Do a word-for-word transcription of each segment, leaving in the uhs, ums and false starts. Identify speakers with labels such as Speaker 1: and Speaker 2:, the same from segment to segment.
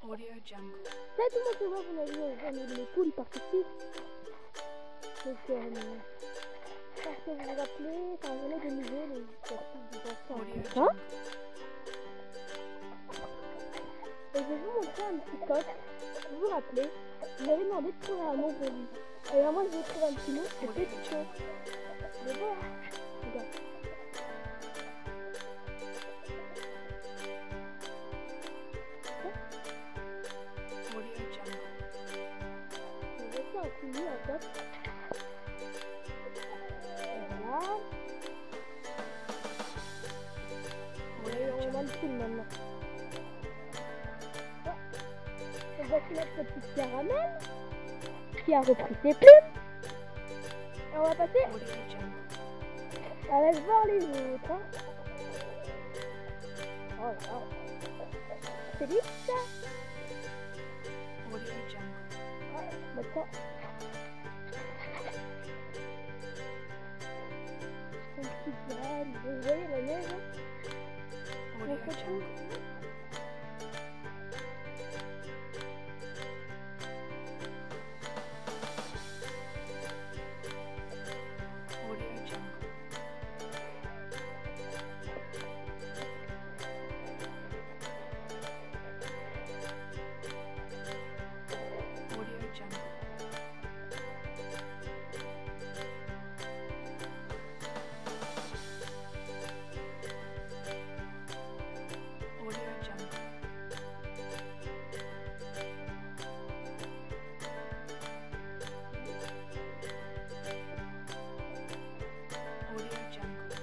Speaker 1: Audio Jungle.
Speaker 2: Là, tout le monde peut voir, on a vu, on a vu les poules participent. Donc, euh, parce que vous vous rappelez, enfin, on a de nouveau les articles du enfant.
Speaker 1: Audio
Speaker 2: Hein?
Speaker 1: Jungle.
Speaker 2: Et je vais vous montrer un petit coq. Vous vous rappelez, vous m'avez demandé de trouver un nom pour lui. Et alors moi, je vais trouver un petit nom, c'est Petit Chaud. Mais bon, regarde.
Speaker 1: Audio Jungle.
Speaker 2: On va faire un petit nid, un coq. Voilà. Et on a le poule maintenant. On va se mettre notre petite caramel qui a repris ses plumes. Et on va passer
Speaker 1: Audio Jungle.
Speaker 2: à la voir les autres. Hein. Oh là là. C'est vite ça.
Speaker 1: Audio Jungle.
Speaker 2: Ouais, maintenant. Une petite graine. Vous voyez la neige hein.
Speaker 1: Audio
Speaker 2: On se
Speaker 1: Jungle.
Speaker 2: trouve.
Speaker 1: Audio Jungle. Audio Jungle. Audio Jungle. Audio Jungle.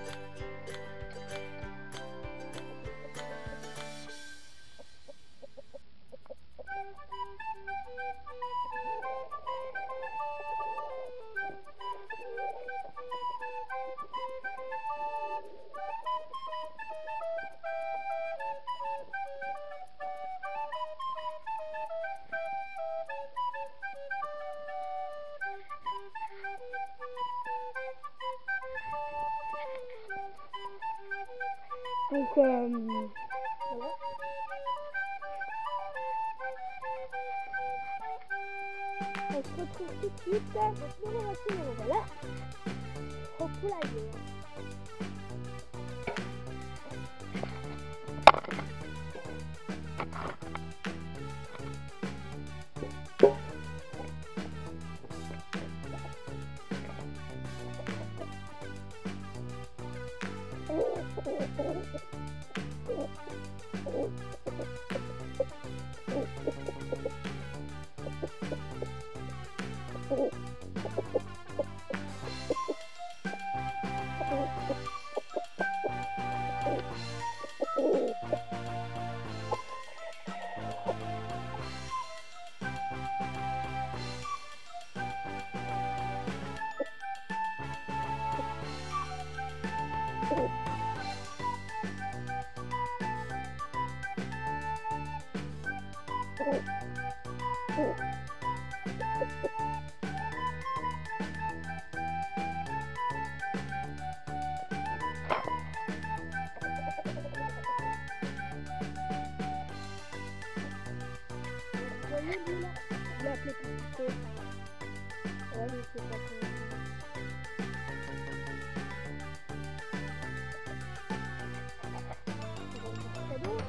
Speaker 2: Donc, euh, voilà. On se retrouve tout de suite dans le voiture. Voilà. Au poulailler. Vous voyez lui là, je l'ai appelé Petit Chaud. Ouais, je sais pas comment. C'est bon.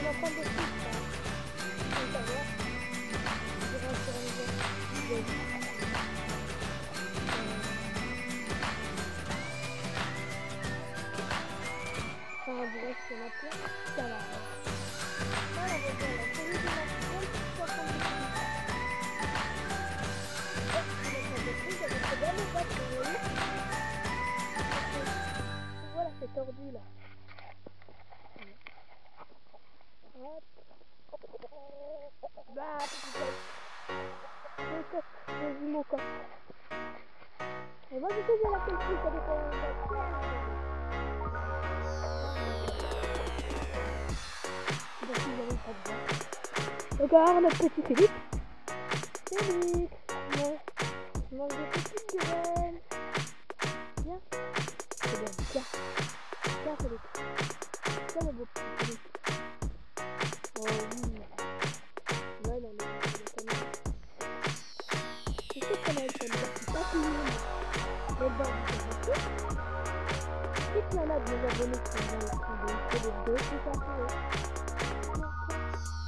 Speaker 2: en train de suivre ça. Donc, ça va. Je rentre sur un niveau. Enfin, bref, c'est ma place. Ça va. Ça, la voiture, la série de ma place, c'est en train de suivre. Voilà, c'est tordu là. Hop. Bah, j'ai vu mon corps. Et moi, du coup, j'ai la pellicule, ça dépend de la Regarde notre petit Philippe. Philippe. Ouais. Je mange des petites graines. Viens. C'est bien, tiens. Tiens, Philippe. Tiens, mon beau petit Philippe. Oh oui. Là, il en est dans le canal. Tu sais qu'on a une canal, c'est pas tout le monde. Mais bon, c'est pas tout. Et puis, il y en a de mes abonnés qui ont été les deux, c'est pas tout.